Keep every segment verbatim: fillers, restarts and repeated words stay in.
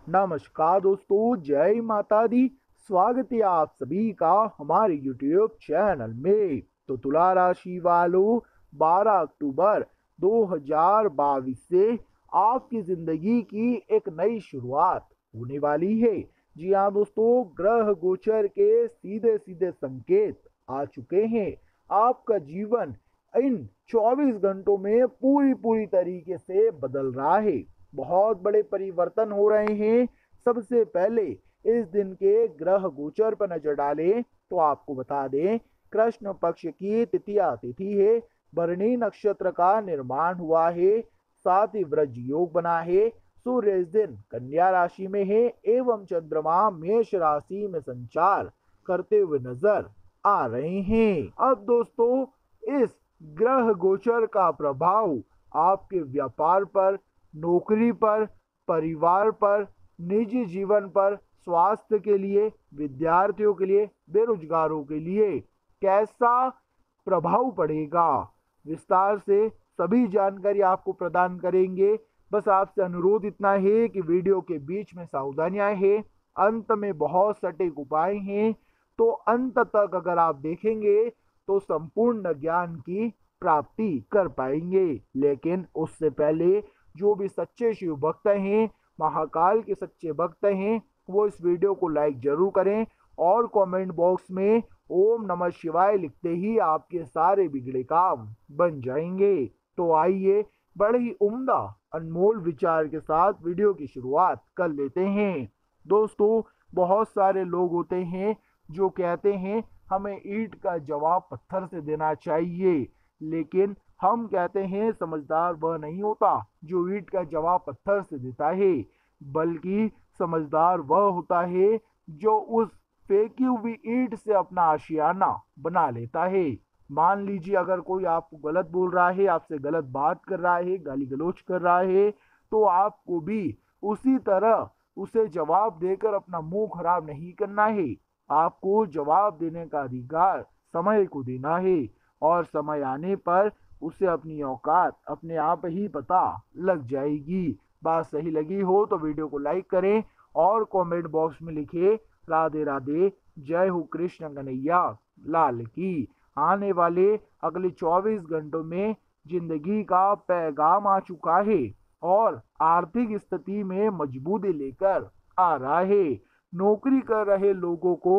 नमस्कार दोस्तों, जय माता दी। स्वागत है आप सभी का हमारे यूट्यूब चैनल में। तो तुला राशि वालों, बारह अक्टूबर दो हज़ार बाईस से आपकी जिंदगी की एक नई शुरुआत होने वाली है। जी हाँ दोस्तों, ग्रह गोचर के सीधे सीधे संकेत आ चुके हैं। आपका जीवन इन चौबीस घंटों में पूरी पूरी तरीके से बदल रहा है। बहुत बड़े परिवर्तन हो रहे हैं। सबसे पहले इस दिन के ग्रह गोचर पर नजर डालें तो आपको बता दें, कृष्ण पक्ष की तृतीया तिथि है। भरणी नक्षत्र का निर्माण हुआ है। साथ ही वृज योग बना है। सूर्य इस दिन कन्या राशि में है एवं चंद्रमा मेष राशि में संचार करते हुए नजर आ रहे हैं। अब दोस्तों, इस ग्रह गोचर का प्रभाव आपके व्यापार पर, नौकरी पर, परिवार पर, निजी जीवन पर, स्वास्थ्य के लिए, विद्यार्थियों के लिए, बेरोजगारों के लिए कैसा प्रभाव पड़ेगा, विस्तार से सभी जानकारी आपको प्रदान करेंगे। बस आपसे अनुरोध इतना है कि वीडियो के बीच में सावधानियां हैं, अंत में बहुत सटीक उपाय हैं। तो अंत तक अगर आप देखेंगे तो संपूर्ण ज्ञान की प्राप्ति कर पाएंगे। लेकिन उससे पहले जो भी सच्चे शिव भक्त हैं, महाकाल के सच्चे भक्त हैं, वो इस वीडियो को लाइक जरूर करें और कमेंट बॉक्स में ओम नमः शिवाय लिखते ही आपके सारे बिगड़े काम बन जाएंगे। तो आइए बड़े ही उम्दा अनमोल विचार के साथ वीडियो की शुरुआत कर लेते हैं। दोस्तों, बहुत सारे लोग होते हैं जो कहते हैं हमें ईंट का जवाब पत्थर से देना चाहिए, लेकिन हम कहते हैं समझदार वह नहीं होता जो ईंट का जवाब पत्थर से देता है, बल्कि समझदार वह होता है जो उस फेंकी हुई ईंट से अपना आशियाना बना लेता है। मान लीजिए अगर कोई आपको गलत बोल रहा है, आपसे गलत बात कर रहा है, गाली गलौज कर रहा है, तो आपको भी उसी तरह उसे जवाब देकर अपना मुंह खराब नहीं करना है। आपको जवाब देने का अधिकार समय को देना है और समय आने पर उसे अपनी औकात अपने आप ही पता लग जाएगी। बात सही लगी हो तो वीडियो को लाइक करें और कमेंट बॉक्स में लिखे राधे राधे, जय हो कृष्ण कन्हैया लाल की। आने वाले अगले चौबीस घंटों में जिंदगी का पैगाम आ चुका है और आर्थिक स्थिति में मजबूती लेकर आ रहा है। नौकरी कर रहे लोगों को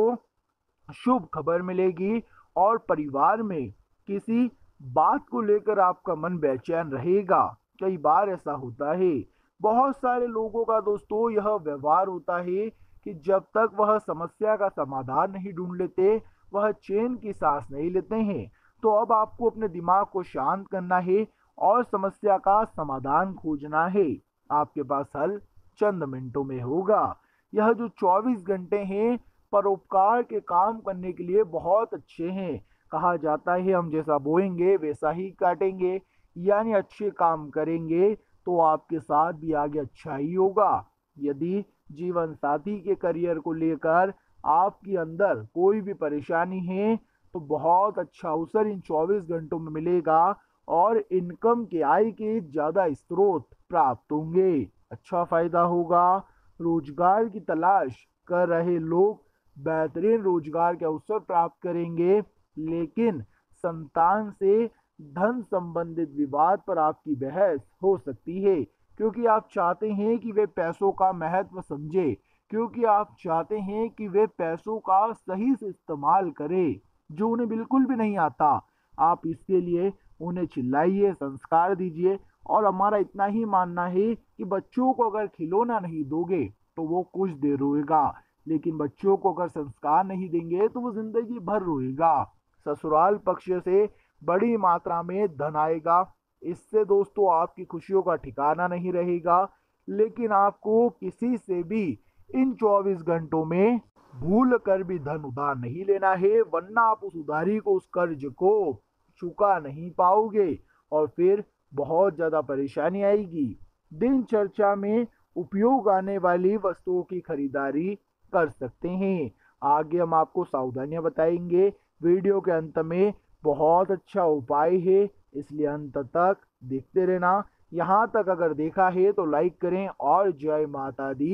शुभ खबर मिलेगी और परिवार में किसी बात को लेकर आपका मन बेचैन रहेगा। कई बार ऐसा होता है। बहुत सारे लोगों का दोस्तों यह व्यवहार होता है कि जब तक वह समस्या का समाधान नहीं ढूंढ लेते, वह चैन की सांस नहीं लेते हैं। तो अब आपको अपने दिमाग को शांत करना है और समस्या का समाधान खोजना है। आपके पास हल चंद मिनटों में होगा। यह जो चौबीस घंटे हैं परोपकार के काम करने के लिए बहुत अच्छे हैं। कहा जाता है हम जैसा बोएंगे वैसा ही काटेंगे, यानी अच्छे काम करेंगे तो आपके साथ भी आगे अच्छा ही होगा। यदि जीवन साथी के करियर को लेकर आपके अंदर कोई भी परेशानी है तो बहुत अच्छा अवसर इन चौबीस घंटों में मिलेगा और इनकम के आय के ज्यादा स्रोत प्राप्त होंगे। अच्छा फायदा होगा। रोजगार की तलाश कर रहे लोग बेहतरीन रोजगार के अवसर प्राप्त करेंगे, लेकिन संतान से धन संबंधित विवाद पर आपकी बहस हो सकती है, क्योंकि आप चाहते हैं कि वे पैसों का महत्व समझे, क्योंकि आप चाहते हैं कि वे पैसों का सही से इस्तेमाल करें जो उन्हें बिल्कुल भी नहीं आता। आप इसके लिए उन्हें चिल्लाइए, संस्कार दीजिए। और हमारा इतना ही मानना है कि बच्चों को अगर खिलौना नहीं दोगे तो वो कुछ देर रोएगा, लेकिन बच्चों को अगर संस्कार नहीं देंगे तो वो जिंदगी भर रोएगा। ससुराल पक्ष से बड़ी मात्रा में धन आएगा। इससे दोस्तों आपकी खुशियों का ठिकाना नहीं रहेगा। लेकिन आपको किसी से भी इन चौबीस घंटों में भूल कर भी धन उधार नहीं लेना है, वरना आप उस उधारी को, उस कर्ज को चुका नहीं पाओगे और फिर बहुत ज्यादा परेशानी आएगी। दिन चर्चा में उपयोग आने वाली वस्तुओं की खरीदारी कर सकते हैं। आगे हम आपको सावधानियां बताएंगे। वीडियो के अंत में बहुत अच्छा उपाय है, इसलिए अंत तक देखते रहना। यहाँ तक अगर देखा है तो लाइक करें और जय माता दी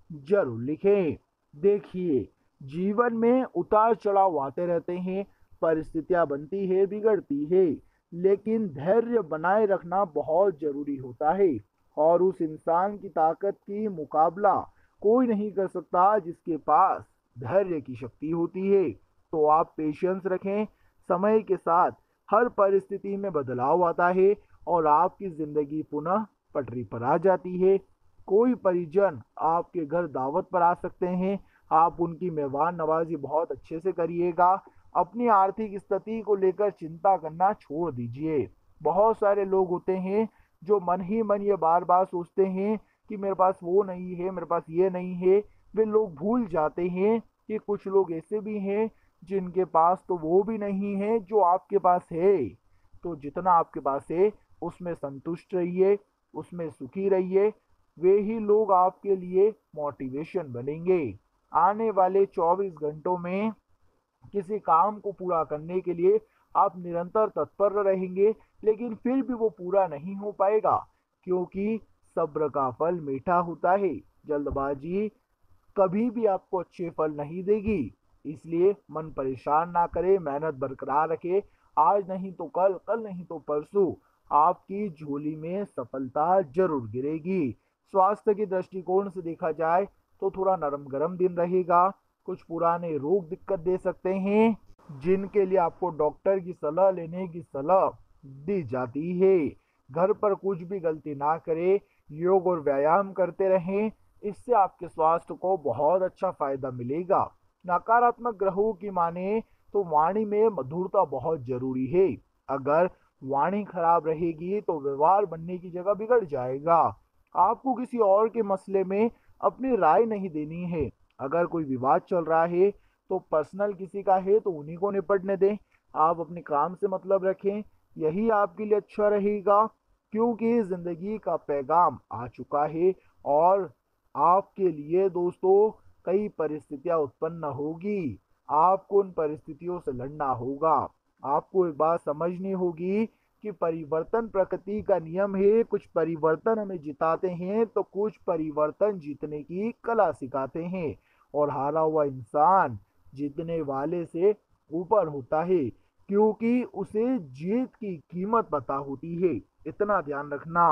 जरूर लिखें। देखिए, जीवन में उतार चढ़ाव आते रहते हैं, परिस्थितियां बनती है, बिगड़ती है, लेकिन धैर्य बनाए रखना बहुत जरूरी होता है। और उस इंसान की ताकत की मुकाबला कोई नहीं कर सकता जिसके पास धैर्य की शक्ति होती है। तो आप पेशेंस रखें। समय के साथ हर परिस्थिति में बदलाव आता है और आपकी जिंदगी पुनः पटरी पर आ जाती है। कोई परिजन आपके घर दावत पर आ सकते हैं, आप उनकी मेहमान नवाजी बहुत अच्छे से करिएगा। अपनी आर्थिक स्थिति को लेकर चिंता करना छोड़ दीजिए। बहुत सारे लोग होते हैं जो मन ही मन ये बार बार सोचते हैं कि मेरे पास वो नहीं है, मेरे पास ये नहीं है। वे लोग भूल जाते हैं कि कुछ लोग ऐसे भी हैं जिनके पास तो वो भी नहीं है जो आपके पास है। तो जितना आपके पास है उसमें संतुष्ट रहिए, उसमें सुखी रहिए। वे ही लोग आपके लिए मोटिवेशन बनेंगे। आने वाले चौबीस घंटों में किसी काम को पूरा करने के लिए आप निरंतर तत्पर रहेंगे, लेकिन फिर भी वो पूरा नहीं हो पाएगा, क्योंकि सब्र का फल मीठा होता है। जल्दबाजी कभी भी आपको अच्छे फल नहीं देगी। इसलिए मन परेशान ना करे, मेहनत बरकरार रखे। आज नहीं तो कल, कल नहीं तो परसों आपकी झोली में सफलता जरूर गिरेगी। स्वास्थ्य के दृष्टिकोण से देखा जाए तो थोड़ा नरम गरम दिन रहेगा। कुछ पुराने रोग दिक्कत दे सकते हैं, जिनके लिए आपको डॉक्टर की सलाह लेने की सलाह दी जाती है। घर पर कुछ भी गलती ना करें, योग और व्यायाम करते रहें। इससे आपके स्वास्थ्य को बहुत अच्छा फायदा मिलेगा। नकारात्मक ग्रहों की माने तो वाणी में मधुरता बहुत जरूरी है। अगर वाणी खराब रहेगी तो व्यवहार बनने की जगह बिगड़ जाएगा। आपको किसी और के मसले में अपनी राय नहीं देनी है। अगर कोई विवाद चल रहा है तो पर्सनल किसी का है तो उन्हीं को निपटने दें। आप अपने काम से मतलब रखें, यही आपके लिए अच्छा रहेगा, क्योंकि जिंदगी का पैगाम आ चुका है और आपके लिए दोस्तों कई परिस्थितियां उत्पन्न होगी। आपको उन परिस्थितियों से लड़ना होगा। आपको एक बात समझनी होगी कि परिवर्तन प्रकृति का नियम है। कुछ परिवर्तन हमें जिताते हैं तो कुछ परिवर्तन जीतने की कला सिखाते हैं। और हारा हुआ इंसान जीतने वाले से ऊपर होता है, क्योंकि उसे जीत की कीमत पता होती है। इतना ध्यान रखना।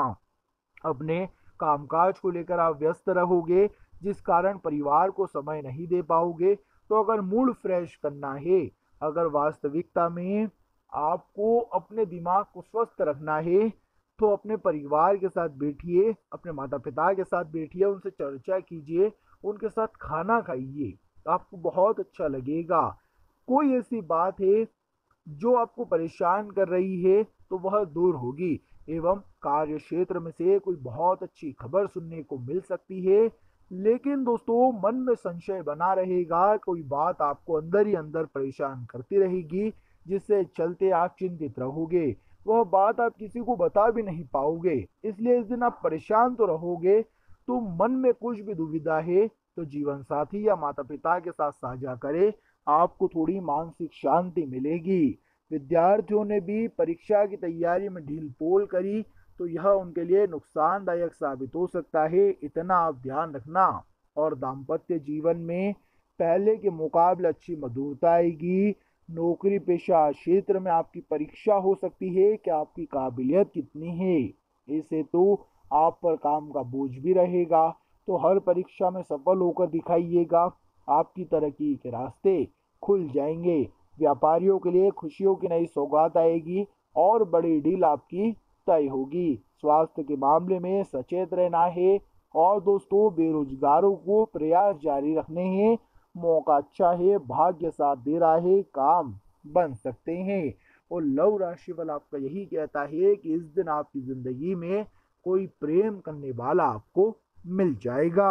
अपने कामकाज को लेकर आप व्यस्त रहोगे, जिस कारण परिवार को समय नहीं दे पाओगे। तो अगर मूड फ्रेश करना है, अगर वास्तविकता में आपको अपने दिमाग को स्वस्थ रखना है, तो अपने परिवार के साथ बैठिए, अपने माता पिता के साथ बैठिए, उनसे चर्चा कीजिए, उनके साथ खाना खाइए। आपको बहुत अच्छा लगेगा। कोई ऐसी बात है जो आपको परेशान कर रही है तो वह दूर होगी, एवं कार्य क्षेत्र में से कोई बहुत अच्छी खबर सुनने को मिल सकती है। लेकिन दोस्तों मन में संशय बना रहेगा, कोई बात आपको अंदर ही अंदर परेशान करती रहेगी, जिससे चलते आप चिंतित रहोगे। वह बात आप किसी को बता भी नहीं पाओगे, इसलिए इस दिन आप परेशान तो रहोगे। तो मन में कुछ भी दुविधा है तो जीवन साथी या माता पिता के साथ साझा करें, आपको थोड़ी मानसिक शांति मिलेगी। विद्यार्थियों ने भी परीक्षा की तैयारी में ढील पोल करी तो यह उनके लिए नुकसानदायक साबित हो सकता है, इतना आप ध्यान रखना। और दाम्पत्य जीवन में पहले के मुकाबले अच्छी मधुरता आएगी। नौकरी पेशा क्षेत्र में आपकी परीक्षा हो सकती है कि आपकी काबिलियत कितनी है। इससे तो आप पर काम का बोझ भी रहेगा, तो हर परीक्षा में सफल होकर दिखाइएगा। आपकी तरक्की के रास्ते खुल जाएंगे। व्यापारियों के लिए खुशियों की नई सौगात आएगी और बड़ी डील आपकी तय होगी। स्वास्थ्य के मामले में सचेत रहना है। और दोस्तों बेरोजगारों को प्रयास जारी रखने हैं। मौका अच्छा है, भाग्य साथ दे रहा है, काम बन सकते हैं। और लव राशि वाला आपका यही कहता है कि इस दिन आपकी जिंदगी में कोई प्रेम करने वाला आपको मिल जाएगा।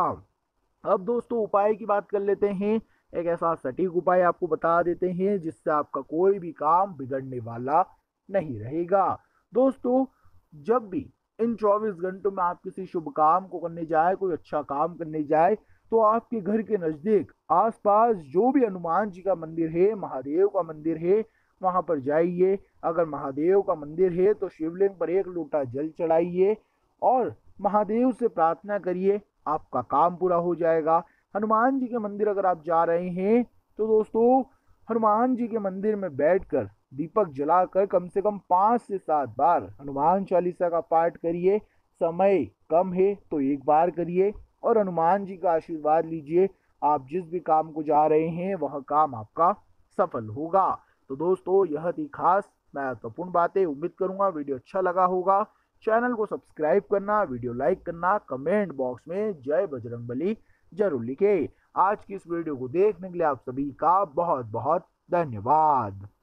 अब दोस्तों उपाय की बात कर लेते हैं। एक ऐसा सटीक उपाय आपको बता देते हैं जिससे आपका कोई भी काम बिगड़ने वाला नहीं रहेगा। दोस्तों जब भी इन चौबीस घंटों में आप किसी शुभ काम को करने जाए, कोई अच्छा काम करने जाए, तो आपके घर के नजदीक आसपास जो भी हनुमान जी का मंदिर है, महादेव का मंदिर है, वहां पर जाइए। अगर महादेव का मंदिर है तो शिवलिंग पर एक लोटा जल चढ़ाइए और महादेव से प्रार्थना करिए आपका काम पूरा हो जाएगा। हनुमान जी के मंदिर अगर आप जा रहे हैं तो दोस्तों हनुमान जी के मंदिर में बैठकर दीपक जलाकर कम से कम पांच से सात बार हनुमान चालीसा का पाठ करिए। समय कम है तो एक बार करिए और हनुमान जी का आशीर्वाद लीजिए। आप जिस भी काम को जा रहे हैं वह काम आपका सफल होगा। तो दोस्तों यह थी खास महत्वपूर्ण बातें। उम्मीद करूंगा वीडियो अच्छा लगा होगा। चैनल को सब्सक्राइब करना, वीडियो लाइक करना, कमेंट बॉक्स में जय बजरंगबली जरूर लिखे। आज की इस वीडियो को देखने के लिए आप सभी का बहुत बहुत धन्यवाद।